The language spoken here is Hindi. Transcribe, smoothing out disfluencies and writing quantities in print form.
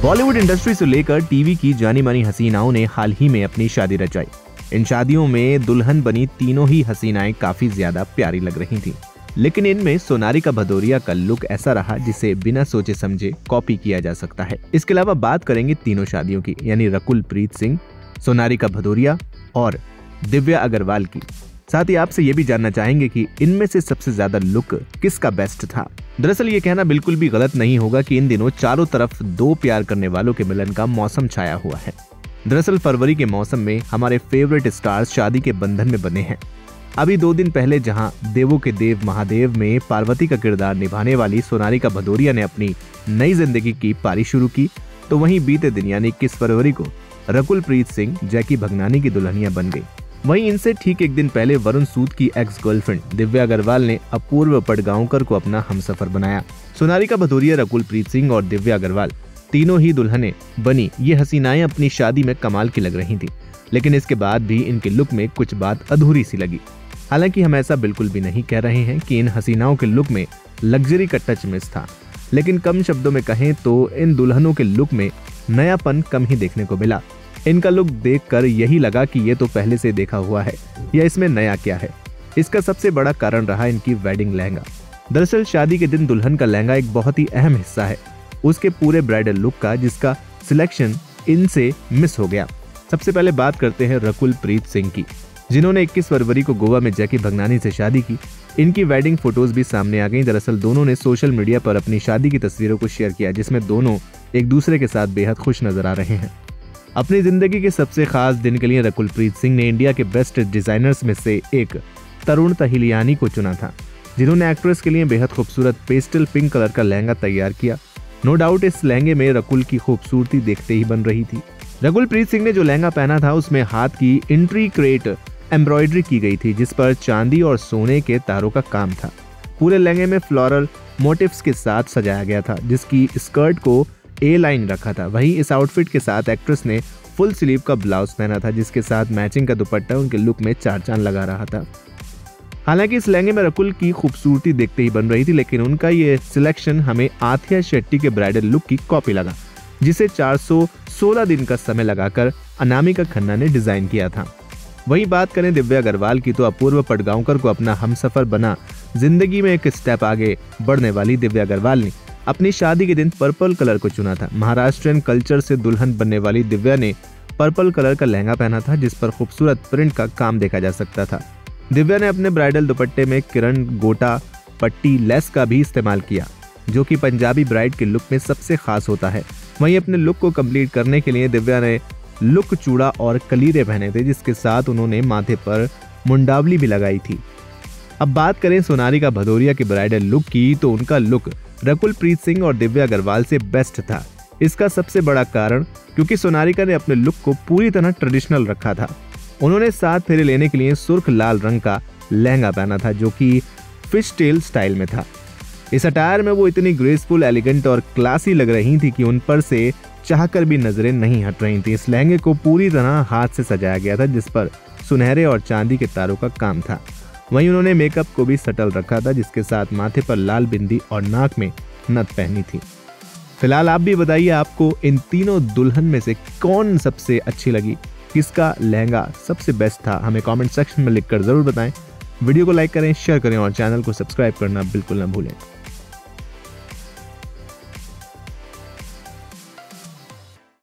बॉलीवुड इंडस्ट्री से लेकर टीवी की जानी मानी हसीनाओं ने हाल ही में अपनी शादी रचाई। इन शादियों में दुल्हन बनी तीनों ही हसीनाएं काफी ज्यादा प्यारी लग रही थीं। लेकिन इनमें सोनारिका भदौरिया का लुक ऐसा रहा जिसे बिना सोचे समझे कॉपी किया जा सकता है। इसके अलावा बात करेंगे तीनों शादियों की, यानी रकुल प्रीत सिंह, सोनारिका भदौरिया और दिव्या अग्रवाल की। साथ ही आपसे ये भी जानना चाहेंगे कि इनमें से सबसे ज्यादा लुक किसका बेस्ट था। दरअसल ये कहना बिल्कुल भी गलत नहीं होगा कि इन दिनों चारों तरफ दो प्यार करने वालों के मिलन का मौसम छाया हुआ है। दरअसल फरवरी के मौसम में हमारे फेवरेट स्टार्स शादी के बंधन में बंधे हैं। अभी 2 दिन पहले जहां देवों के देव महादेव में पार्वती का किरदार निभाने वाली सोनारिका भदौरिया ने अपनी नई जिंदगी की पारी शुरू की, तो वहीं बीते दिन यानी 21 फरवरी को रकुल प्रीत सिंह जैकी भगनानी की दुल्हनिया बन गई। वहीं इनसे ठीक एक दिन पहले वरुण सूद की एक्स गर्लफ्रेंड दिव्या अग्रवाल ने अपूर्व पटगांवकर को अपना हमसफर बनाया। सोनारिका भदौरिया, रकुल प्रीत सिंह और दिव्या अग्रवाल तीनों ही दुल्हनें बनी ये हसीनाएं अपनी शादी में कमाल की लग रही थी, लेकिन इसके बाद भी इनके लुक में कुछ बात अधूरी सी लगी। हालांकि हम ऐसा बिल्कुल भी नहीं कह रहे हैं कि इन हसीनाओं के लुक में लग्जरी का टच मिस था, लेकिन कम शब्दों में कहें तो इन दुल्हनों के लुक में नयापन कम ही देखने को मिला। इनका लुक देखकर यही लगा कि ये तो पहले से देखा हुआ है या इसमें नया क्या है। इसका सबसे बड़ा कारण रहा इनकी वेडिंग लहंगा। दरअसल शादी के दिन दुल्हन का लहंगा एक बहुत ही अहम हिस्सा है उसके पूरे ब्राइडल लुक का, जिसका सिलेक्शन इनसे मिस हो गया। सबसे पहले बात करते हैं रकुल प्रीत सिंह की, जिन्होंने 21 फरवरी को गोवा में जैकी भगनानी से शादी की। इनकी वेडिंग फोटोज भी सामने आ गई। दरअसल दोनों ने सोशल मीडिया पर अपनी शादी की तस्वीरों को शेयर किया, जिसमें दोनों एक दूसरे के साथ बेहद खुश नजर आ रहे हैं। अपनी जिंदगी के सबसे खास दिन के लिए रकुल प्रीत सिंह ने इंडिया के बेस्ट डिजाइनर्स में से एक तरुण तहिलियानी को चुना था, जिन्होंने एक्ट्रेस के लिए बेहद खूबसूरत पेस्टल पिंक कलर का लहंगा तैयार किया। नो डाउट इस लहंगे में रकुल की खूबसूरती देखते ही बन रही थी। रकुल प्रीत सिंह ने जो लहंगा पहना था उसमें हाथ की इंट्रीक्रेट एम्ब्रॉयडरी की गई थी, जिस पर चांदी और सोने के तारों का काम था। पूरे लहंगे में फ्लोरल मोटिव्स के साथ सजाया गया था, जिसकी स्कर्ट को ए लाइन रखा था। वहीं इस आउटफिट के साथ एक्ट्रेस ने फुल स्लीव का ब्लाउज पहना था, जिसके साथ मैचिंग का दुपट्टा उनके लुक में चार चांद लगा रहा था। हालांकि इस लहंगे में रकुल की खूबसूरती देखते ही बन रही थी, लेकिन उनका ये सिलेक्शन हमें आथिया शेट्टी के ब्राइडल लुक की कॉपी लगा, जिसे 416 दिन का समय लगाकर अनामिका खन्ना ने डिजाइन किया था। वहीं बात करें दिव्या अग्रवाल की, तो अपूर्व पटगांवकर को अपना हमसफर बना जिंदगी में एक स्टेप आगे बढ़ने वाली दिव्या अग्रवाल ने अपनी शादी के दिन पर्पल कलर को चुना था। महाराष्ट्रियन कल्चर से दुल्हन बनने वाली दिव्या ने पर्पल कलर का लहंगा पहना था, जिस पर खूबसूरत प्रिंट का काम देखा जा सकता था। दिव्या ने अपने ब्राइडल दुपट्टे में किरण गोटा पट्टी लेस का भी इस्तेमाल किया, जो कि पंजाबी ब्राइड के लुक में सबसे खास होता है। वहीं अपने लुक को कंप्लीट करने के लिए दिव्या ने लुक चूड़ा और कलीरे पहने थे, जिसके साथ उन्होंने माथे पर मुंडावली भी लगाई थी। अब बात करें सोनारिका भदौरिया के ब्राइडल लुक की, तो उनका लुक रकुल प्रीत सिंह और दिव्या अग्रवाल से बेस्ट था। इसका सबसे बड़ा कारण क्योंकि सोनारिका ने अपने लुक को पूरी तरह ट्रेडिशनल रखा था। उन्होंने 7 फेरे लेने के लिए सुर्ख लाल रंग का लहंगा पहना था, जो कि फिश टेल स्टाइल में था। इस अटायर में वो इतनी ग्रेसफुल, एलिगेंट और क्लासी लग रही थी कि उन पर से चाहकर भी नजरें नहीं हट रही थी। इस लहंगे को पूरी तरह हाथ से सजाया गया था, जिस पर सुनहरे और चांदी के तारों का काम था। वहीं उन्होंने मेकअप को भी सटल रखा था, जिसके साथ माथे पर लाल बिंदी और नाक में नथ पहनी थी। फिलहाल आप भी बताइए, आपको इन तीनों दुल्हन में से कौन सबसे अच्छी लगी, किसका लहंगा सबसे बेस्ट था? हमें कमेंट सेक्शन में लिखकर जरूर बताएं। वीडियो को लाइक करें, शेयर करें और चैनल को सब्सक्राइब करना बिल्कुल ना भूलें।